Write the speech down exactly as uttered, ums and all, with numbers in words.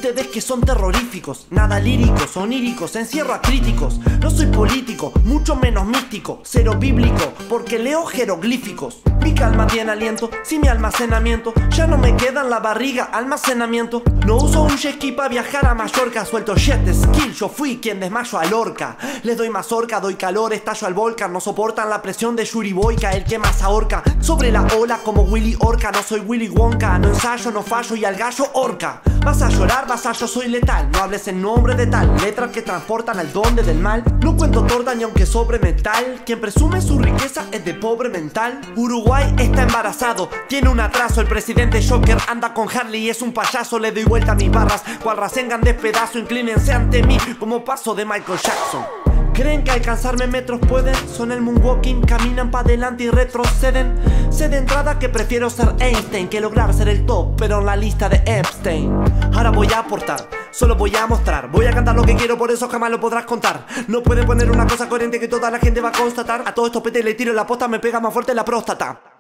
ustedes que son terroríficos. Nada líricos, oníricos, encierro a críticos. No soy político, mucho menos místico. Cero bíblico, porque leo jeroglíficos. Mi calma tiene aliento, sin mi almacenamiento. Ya no me queda en la barriga almacenamiento. No uso un jet ski para viajar a Mallorca. Suelto jet skill, yo fui quien desmayo a Lorca. Les doy mazorca, doy calor, estallo al volcán. No soportan la presión de Yuri Boyka, el que más ahorca. Sobre la ola como Willy Orca. No soy Willy Wonka, no ensayo, no fallo y al gallo orca. Vas a llorar, vas a yo soy letal. No hables en nombre de tal. Letras que transportan al donde del mal. No cuento torta ni aunque sobre metal. Quien presume su riqueza es de pobre mental. Uruguay está embarazado, tiene un atraso. El presidente Joker anda con Harley y es un payaso. Le doy vuelta a mis barras, cual Rasengan de pedazo. Inclínense ante mí como paso de Michael Jackson. ¿Creen que alcanzarme metros pueden? Son el moonwalking, caminan pa' adelante y retroceden. Sé de entrada que prefiero ser Einstein que lograr ser el top, pero en la lista de Epstein. Ahora voy a aportar, solo voy a mostrar. Voy a cantar lo que quiero, por eso jamás lo podrás contar. No pueden poner una cosa coherente que toda la gente va a constatar. A todo esto pete le tiro la posta, me pega más fuerte la próstata.